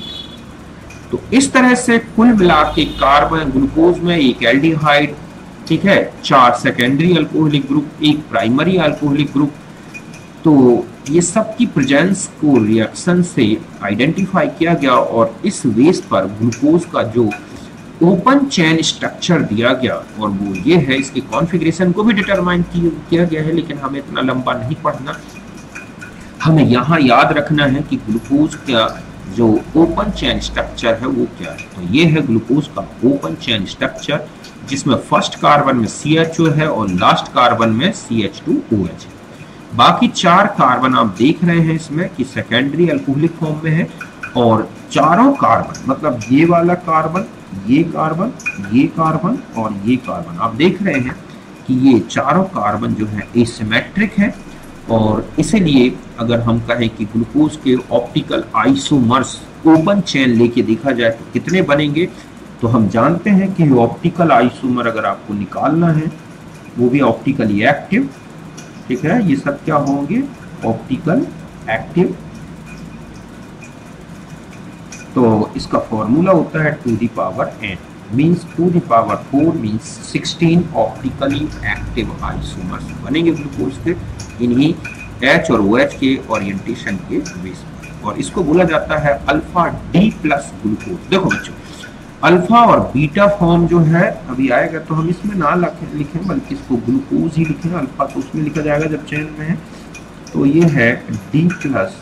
तो इस तरह से कुल मिला के कार्बन ग्लूकोज में एक एल्डिहाइड, ठीक है, चार सेकेंडरी अल्कोहलिक ग्रुप, एक प्राइमरी अल्कोहलिक ग्रुप। तो ये सब की प्रेजेंस को रिएक्शन से आइडेंटिफाई किया गया और इस बेस पर ग्लूकोज का जो ओपन चेन स्ट्रक्चर दिया गया और वो ये है, इसके कॉन्फ़िगरेशन को भी डिटरमाइन किया गया है, लेकिन हमें इतना लंबा नहीं पढ़ना। हमें यहाँ याद रखना है कि ग्लूकोज का जो ओपन चेन स्ट्रक्चर है वो क्या है। तो ये है ग्लूकोज का ओपन चेन स्ट्रक्चर जिसमें फर्स्ट कार्बन में सी एच ओ है और लास्ट कार्बन में C H two O H है। बाकी चार कार्बन आप देख रहे हैं इसमें कि सेकेंडरी अल्कोहलिक फॉर्म में है, और चारों कार्बन मतलब ये वाला कार्बन, ये कार्बन, ये कार्बन और ये कार्बन, आप देख रहे हैं कि ये चारों कार्बन जो है एसिमेट्रिक है। और इसीलिए अगर हम कहें कि ग्लूकोज के ऑप्टिकल आइसोमर्स ओपन चेन लेके देखा जाए तो कितने बनेंगे, तो हम जानते हैं कि ऑप्टिकल आइसोमर अगर आपको निकालना है वो भी ऑप्टिकली एक्टिव, ठीक है, ये सब क्या होंगे, ऑप्टिकल एक्टिव। तो इसका फॉर्मूला होता है to the power N, means to the power four means sixteen optically active isomers बनेंगे ग्लूकोज के, इन्हीं H और OH के ओरिएंटेशन के बेस पर, और इसको बोला जाता है अल्फा डी प्लस ग्लूकोज। देखो बच्चों, अल्फा और बीटा फॉर्म जो है अभी आएगा तो हम इसमें ना लिखें बल्कि इसको ग्लूकोज ही लिखें, अल्फा तो उसमें लिखा जाएगा जब चेन में है। तो ये है डी प्लस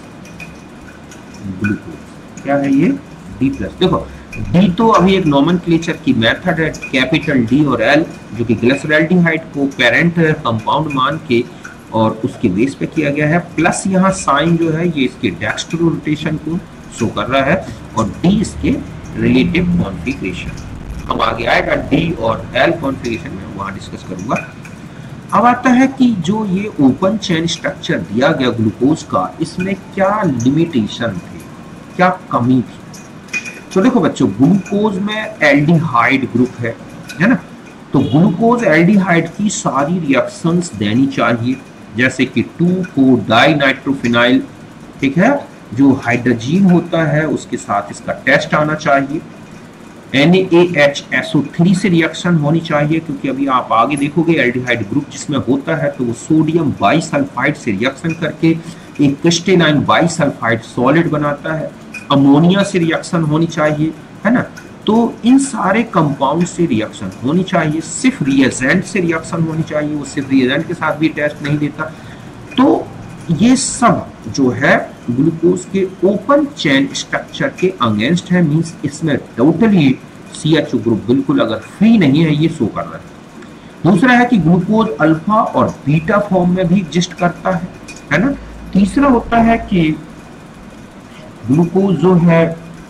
ग्लूकोज, क्या है ये, डी प्लस। देखो डी तो अभी एक नोमेनक्लेचर की मेथड है, कैपिटल डी और एल जो कि ग्लिसरॉल्डिहाइड को पेरेंट कंपाउंड मान के और उसके बेस पे किया गया है, प्लस यहाँ साइन जो है ये इसके डेक्स्ट्रो रोटेशन को शो कर रहा है और डी इसके रिलेटिव कॉन्फ़िगरेशन। अब आगे आएगा डी और एल कॉन्फ़िगरेशन में, वहां डिस्कस करूंगा। अब आता है कि जो ये ओपन चेन स्ट्रक्चर दिया गया ग्लूकोज का, इसमें क्या लिमिटेशन थे, क्या कमी थी। तो देखो बच्चों, ग्लूकोज में एल्डिहाइड ग्रुप है है ना, तो ग्लूकोज एल्डिहाइड की सारी रिएक्शंस देनी चाहिए, जैसे कि टू फोर डाई नाइट्रोफिनाइल, ठीक है, जो हाइड्रोजीन होता है उसके साथ इसका टेस्ट आना चाहिए। N A H S O three से रिएक्शन होनी चाहिए, क्योंकि अभी आप आगे देखोगे एल्डिहाइड ग्रुप जिसमें होता है तो वो सोडियम बाइसल्फाइड से रिएक्शन करके एक क्रिस्टलाइन बाइसल्फाइड सॉलिड बनाता है। अमोनिया से रिएक्शन होनी चाहिए, है ना। तो इन सारे कंपाउंड से रिएक्शन होनी चाहिए, सिर्फ रिएजेंट से रिएक्शन होनी चाहिए, वो सिर्फ रिएजेंट के साथ भी टेस्ट नहीं देता। तो ये सब जो है ग्लूकोज के ओपन चेन स्ट्रक्चर के अगेंस्ट है, मींस इसमें totally C H O group बिल्कुल अगर फ्री नहीं है, ये शो कर रहा है। दूसरा है कि ग्लूकोज अल्फा और बीटा फॉर्म में भी एग्जिस्ट करता है, है ना। तीसरा होता है कि ग्लूकोज जो है,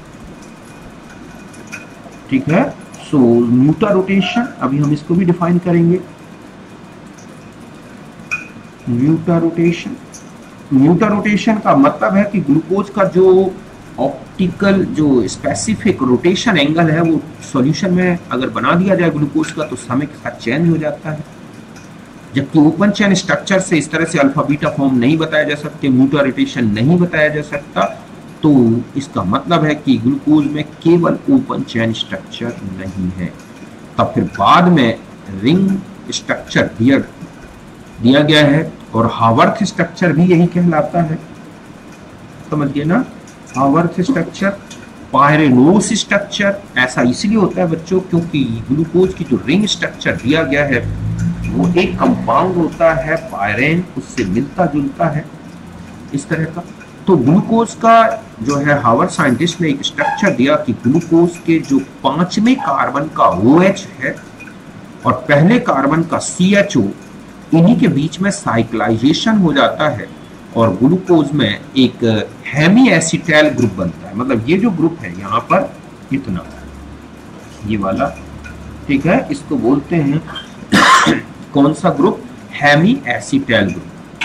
ठीक है, सो म्यूटा रोटेशन, अभी हम इसको भी डिफाइन करेंगे। म्यूटा रोटेशन न्यूटन रोटेशन का मतलब है कि ग्लूकोज का जो ऑप्टिकल जो स्पेसिफिक रोटेशन एंगल है वो सॉल्यूशन में अगर बना दिया जाए ग्लूकोज का तो समय के साथ चेंज हो जाता है। जबकि ओपन चेन स्ट्रक्चर से इस तरह से अल्फा बीटा फॉर्म नहीं बताया जा सकते, न्यूटन रोटेशन नहीं बताया जा सकता, तो इसका मतलब है कि ग्लूकोज में केवल ओपन चेन स्ट्रक्चर नहीं है। तब फिर बाद में रिंग स्ट्रक्चर दिया दिया गया है और हावर्थ स्ट्रक्चर भी यही कहलाता है, समझिए ना। हावर्थ स्ट्रक्चर, पायरेनोस स्ट्रक्चर ऐसा इसलिए होता है बच्चों क्योंकि ग्लूकोज की जो रिंग स्ट्रक्चर दिया गया है वो एक कंपाउंड होता है पायरेन, उससे मिलता जुलता है इस तरह का। तो ग्लूकोज का जो है हावर्थ साइंटिस्ट ने एक स्ट्रक्चर दिया कि ग्लूकोज के जो पांचवें कार्बन का OH है और पहले कार्बन का C H O, इन्हीं के बीच में साइक्लाइजेशन हो जाता है और ग्लूकोज में एक हेमी एसिटाइल ग्रुप बनता है। मतलब ये जो ग्रुप है यहाँ पर इतना, ये वाला, ठीक है, इसको बोलते हैं कौन सा group? Hemi acetyl group,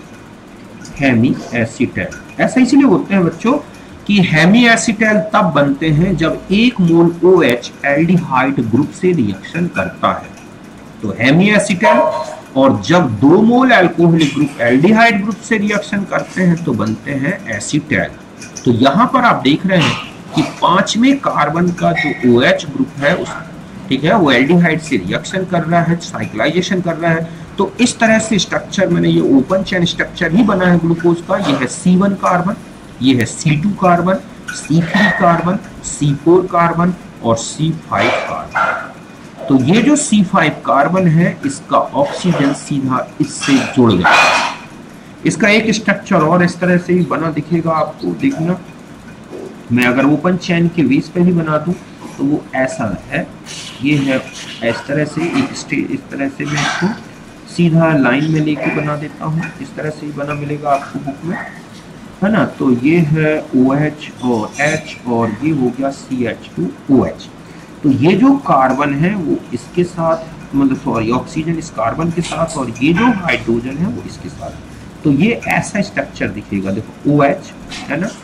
hemi acetyl. ऐसा इसलिए बोलते हैं बच्चों कि हेमी एसिटाइल तब बनते हैं जब एक मोल OH एल्डिहाइड ग्रुप से रिएक्शन करता है, तो हेमी एसिटाइल, और जब दो mole alcoholic group aldehyde group से रिएक्शन करते हैं तो बनते हैं एसिटाइल। तो यहाँ पर आप देख रहे हैं कि पांचवें कार्बन का जो OH ग्रुप है उस, ठीक है, वो एल्डिहाइड से रिएक्शन कर रहा है, साइक्लाइजेशन कर रहा है। तो इस तरह से स्ट्रक्चर मैंने ये ओपन चेन स्ट्रक्चर ही बना है ग्लूकोज का। ये है C वन कार्बन, ये है C two carbon, C three carbon, C four carbon और C फाइव कार्बन। तो ये जो C फाइव कार्बन है इसका ऑक्सीजन सीधा इससे जुड़ गया है। इसका एक स्ट्रक्चर और इस तरह से ही बना दिखेगा आपको, देखना। मैं अगर ओपन चेन के बेस पे भी बना दूं तो वो ऐसा है, ये है इस तरह से एक स्टेज, इस तरह से मैं इसको सीधा लाइन में लेके बना देता हूँ, इस तरह से ही बना मिलेगा आपको बुक में, है ना। तो ये है OH और H और ये हो गया C H two O H। तो ये जो कार्बन है वो इसके साथ, मतलब सॉरी ऑक्सीजन इस कार्बन के साथ और ये जो हाइड्रोजन है वो इसके साथ, तो ये ऐसा स्ट्रक्चर दिखेगा। देखो OH है ना,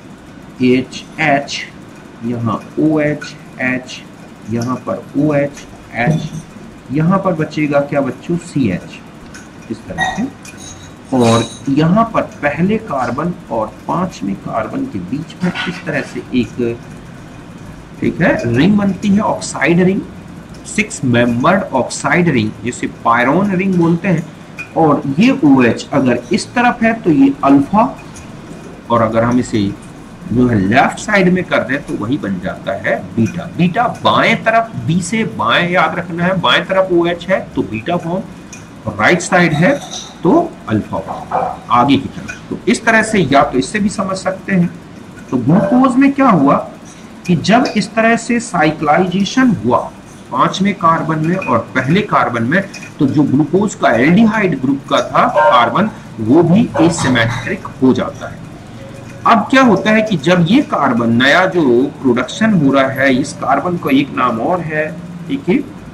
H H, यहाँ OH H, यहाँ पर OH H, यहाँ पर बचेगा क्या बच्चों? C H, इस तरह से। और यहाँ पर पहले कार्बन और पांचवें कार्बन के बीच में इस तरह से एक, ठीक है, रिंग बनती है, oxide ring, six membered oxide ring, जिसे पायरोन रिंग बोलते हैं। और ये OH अगर इस तरफ है तो ये अल्फा, और अगर हम इसे जो है लेफ्ट साइड में कर दें तो वही बन जाता है बीटा। बीटा बाएं तरफ, बी से बाएं याद रखना है, बाएं तरफ OH है तो बीटा फॉर्म, और राइट साइड है तो अल्फा फॉर्म आगे की तरफ। तो इस तरह से या तो इससे भी समझ सकते हैं। तो ग्लूकोज में क्या हुआ कि जब इस तरह से साइक्लाइजेशन हुआ पांचवें कार्बन में और पहले कार्बन में, तो जो ग्लूकोज का एल्डिहाइड ग्रुप का था कार्बन वो भी एसिमेट्रिक हो जाता है। अब क्या होता है कि जब ये कार्बन नया जो प्रोडक्शन हो रहा है, इस कार्बन का एक नाम और है, ठीक है,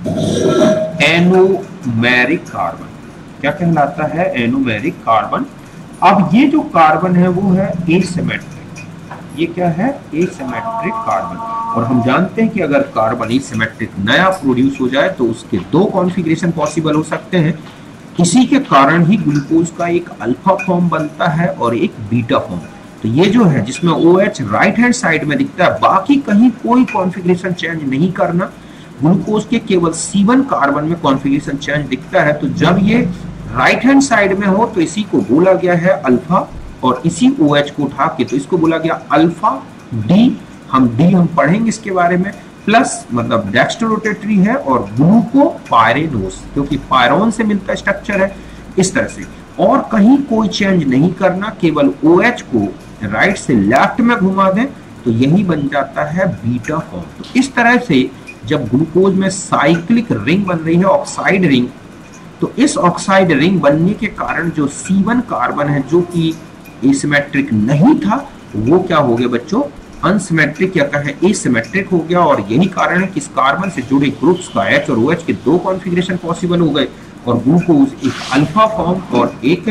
एनोमेरिक कार्बन। क्या कहलाता है? Anomeric carbon. अब ये जो कार्बन है वो है एसिमेट्रिक। ये क्या है? Asymmetric carbon. और हम जानते हैं कि अगर कार्बन एसिमेट्रिक नया प्रोड्यूस हो जाए तो उसके दो कॉन्फ़िगरेशन पॉसिबल हो सकते हैं। इसी के कारण ही ग्लूकोज का एक अल्फा फॉर्म बनता है और एक बीटा फॉर्म। तो ये जो है जिसमें OH राइट हैंड साइड में दिखता है, बाकी कहीं कोई कॉन्फ़िगरेशन चेंज नहीं करना, ग्लूकोज के केवल C वन कार्बन में कॉन्फ़िगरेशन चेंज दिखता है। तो जब ये राइट हैंड साइड में हो तो इसी को बोला गया है अल्फा, और इसी OH को उठा के तो इसको बोला गया अल्फा डी। हम डी हम पढ़ेंगे इसके बारे में। प्लस मतलब डेक्स्ट्रो रोटेटरी है, और ग्लूको पायरेनोस क्योंकि पायरोन से मिलता स्ट्रक्चर है, इस तरह से। और कहीं कोई चेंज नहीं करना, केवल OH को राइट से लेफ्ट में घुमा दें तो यही बन जाता है बीटा फॉर्म। तो इस तरह से जब ग्लूकोज में साइक्लिक रिंग बन रही है, ऑक्साइड रिंग, तो इस ऑक्साइड रिंग बनने के कारण जो C वन कार्बन है जो कि एसिमेट्रिक नहीं था, वो क्या हो गया बच्चों? अनसिमेट्रिक या कहें एसिमेट्रिक हो गया। और यही कारण है कि इस कार्बन से जुड़े ग्रुप्स का H और OH के दो कॉन्फ़िगरेशन पॉसिबल हो गए, और ग्लूकोज एक अल्फा फॉर्म और एक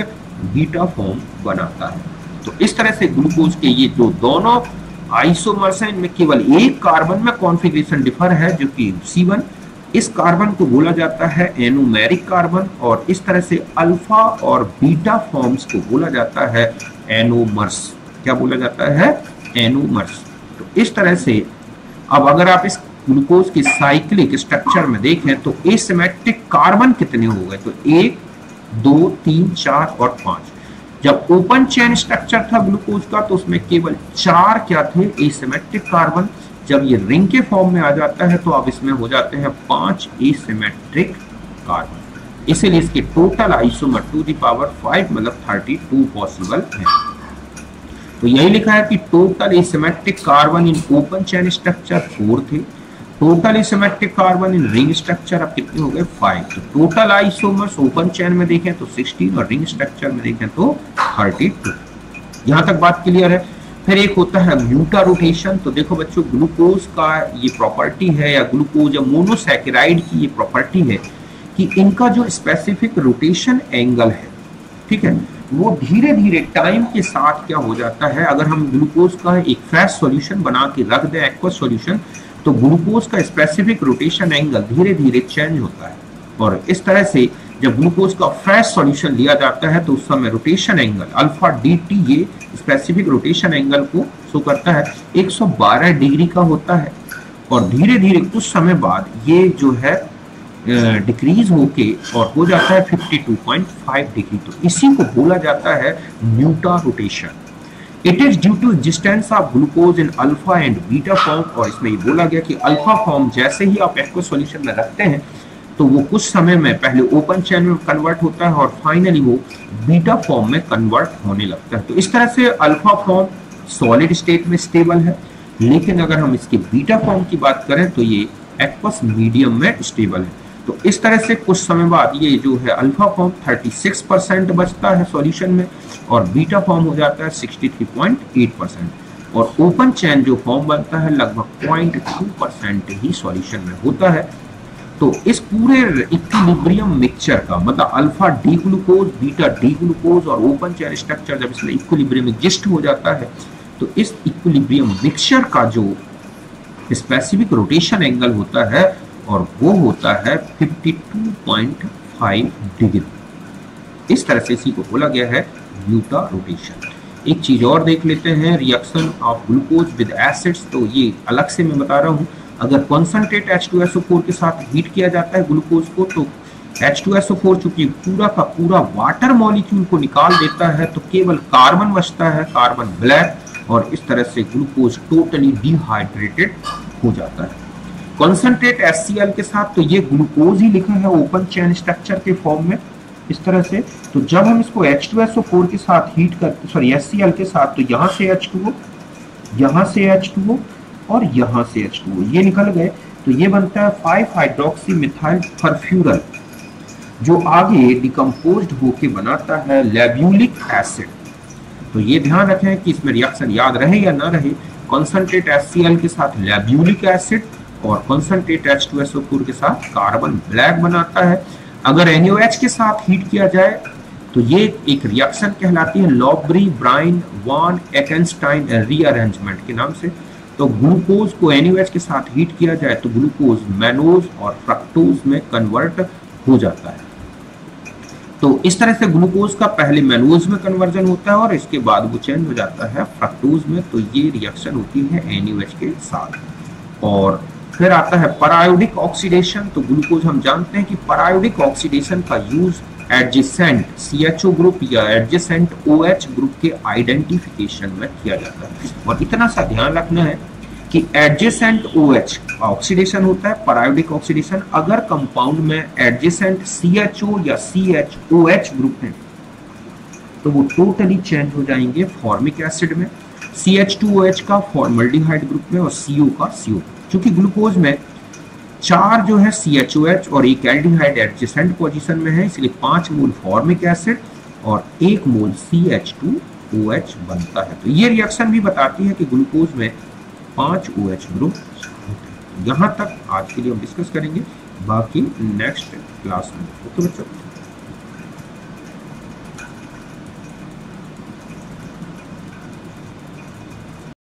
बीटा फॉर्म बनाता है। तो इस तरह से ग्लूकोज के ये जो दोनों आइसोमर्स हैं, इनमें केवल एक कार्बन में कॉन्फ़िगरेशन डिफर है जो कि सी वन। इस कार्बन को बोला जाता है एनोमेरिक कार्बन, और इस तरह से अल्फा और बीटा फॉर्म्स को बोला जाता है एनोमर्स। क्या बोला जाता है? एनोमर्स। तो इस तरह से अब अगर आप इस ग्लूकोज की साइक्लिक स्ट्रक्चर में देखें तो एसिमेट्रिक कार्बन कितने हो गए? तो एक, दो, तीन, चार और पांच। जब ओपन चेन स्ट्रक्चर था ग्लूकोज का तो उसमें केवल चार क्या थे? Asymmetric carbon. जब ये रिंग के फॉर्म में आ जाता है तो अब इसमें हो जाते हैं पांच एसिमेट्रिक कार्बन। इसीलिए इसके total isomer to the power five मतलब थर्टी टू पॉसिबल है। तो यही लिखा है कि total asymmetric carbon in open chain structure four थे, total asymmetric carbon in ring structure अब कितने हो गए? फाइव। तो टोटल आइसोमर्स ओपन चेन में देखें तो सिक्सटीन और रिंग स्ट्रक्चर में देखें तो थर्टी टू। यहां तक बात क्लियर है। फिर एक होता है म्यूटा रोटेशन। तो देखो बच्चों, ग्लूकोज का ये प्रॉपर्टी है या ग्लूकोज या मोनोसैकेराइड की ये प्रॉपर्टी है कि इनका जो स्पेसिफिक रोटेशन एंगल है, ठीक है, वो धीरे धीरे टाइम के साथ क्या हो जाता है, अगर हम ग्लूकोज का एक फ्रेश सॉल्यूशन बना के रख दें, एक्वस सॉल्यूशन, तो ग्लूकोज का स्पेसिफिक रोटेशन एंगल धीरे धीरे चेंज होता है। और इस तरह से जब ग्लूकोज का फ्रेश सॉल्यूशन लिया जाता है तो उस समय rotation angle alpha D T ये स्पेसिफिक रोटेशन एंगल को शो करता है एक सौ बारह डिग्री का होता है, और धीरे धीरे कुछ समय बाद ये जो है डिक्रीज होके और हो जाता है fifty two point five degree. तो इसी को बोला जाता है mutarotation. It is due to existence of glucose in alpha and beta form. और इसमें ये बोला गया कि अल्फा फॉर्म जैसे ही आप एक्वस सॉल्यूशन में रखते हैं तो वो कुछ समय में पहले ओपन चेन में कन्वर्ट होता है और फाइनली वो बीटा फॉर्म में कन्वर्ट होने लगता है। तो इस तरह से अल्फा फॉर्म सॉलिड स्टेट में स्टेबल है, लेकिन अगर हम इसके बीटा फॉर्म की बात करें तो ये एक्वस मीडियम में स्टेबल है। तो इस तरह से कुछ समय बाद ये जो है अल्फा फॉर्म छत्तीस परसेंट बचता है सॉल्यूशन में और बीटा फॉर्म हो जाता है तिरसठ पॉइंट आठ परसेंट, और ओपन चेन जो फॉर्म बनता है लगभग zero पॉइंट टू परसेंट ही सॉल्यूशन में होता है। तो इस पूरे इक्विलिब्रियम मिक्सचर का मतलब alpha D glucose, beta D glucose और ओपन चेन स्ट्रक्चर जब इसमें इक्विलिब्रियम एग्जिस्ट हो जाता है तो इस इक्विलिब्रियम मिक्सचर का जो स्पेसिफिक रोटेशन एंगल होता है और वो होता है बावन पॉइंट फाइव डिग्री। इस तरह से इसी को बोला गया है म्यूटा रोटेशन। एक चीज और देख लेते हैं, reaction of glucose with acids. तो ये अलग से मैं बता रहा हूँ, अगर concentrate H two S O four के साथ हीट किया जाता है ग्लूकोज को तो H two S O four चूंकि पूरा का पूरा वाटर मॉलिक्यूल को निकाल देता है तो केवल कार्बन बचता है, कार्बन ब्लैक, और इस तरह से ग्लूकोज टोटली डिहाइड्रेटेड हो जाता है। कॉन्सेंट्रेट एच सी एल के साथ तो ये ग्लूकोज ही लिखा है ओपन चेन स्ट्रक्चर के फॉर्म में इस तरह से। तो जब हम इसको H two S O four के साथ हीट करते सॉरी एच सी एल के साथ, तो यहाँ से एच टू ओ, यहाँ से एच टू ओ और यहाँ से एच टू ओ ये निकल गए, तो ये बनता है फाइव हाइड्रोक्सी मिथाइल परफ्यूरल जो आगे डिकम्पोज्ड होके बनाता है लेब्यूलिक एसिड। तो ये ध्यान रखें कि इसमें रिएक्शन याद रहे या ना रहे, कॉन्सेंट्रेट एच सी एल के साथ लेब्यूलिक एसिड और concentrate H two S O four के साथ कार्बन ब्लैक बनाता है। अगर एन ओ एच के साथ हीट किया जाए तो ये एक रिएक्शन कहलाती है लॉब्री ब्राइन वान एकेनस्टाइन रीअरेंजमेंट के नाम से। तो ग्लूकोज को एन ओ एच के साथ हीट किया जाए तो ग्लूकोज मैनोज और फ्रक्टोज में कन्वर्ट हो जाता है। तो इस तरह से ग्लूकोज का पहले मैनोज में कन्वर्जन होता है और इसके बाद वो चेंज हो जाता है फ्रक्टोज में। तो ये रिएक्शन होती है एन ओ एच के साथ। और फिर आता है पैरायोडिक ऑक्सीडेशन। तो ग्लूकोज हम जानते हैं कि पैरायोडिक ऑक्सीडेशन का use adjacent C H O group या एडजेसेंट ओ एच ग्रुप के आइडेंटिफिकेशन में किया जाता है। और इतना सा ध्यान रखना है कि एडजेसेंट ओ एच ऑक्सीडेशन होता है पैरायोडिक ऑक्सीडेशन अगर कंपाउंड में एडजेसेंट सी एच ओ या C H O H group है तो वो टोटली चेंज हो जाएंगे फॉर्मिक एसिड में, C H two O H का फॉर्मल्डिहाइड ग्रुप में और सी ओ का सी ओ। क्योंकि ग्लूकोज में चार जो है सी एच ओ एच और एक एल्डिहाइड एडजेसेंट पोजीशन में है, इसलिए पांच मोल फॉर्मिक एसिड और एक mole C H two O H बनता है। तो ये रिएक्शन भी बताती है कि ग्लूकोज में पांच ओ एच ग्रुप होते हैं। यहाँ तक आज के लिए हम डिस्कस करेंगे, बाकी नेक्स्ट क्लास में। तो बच्चों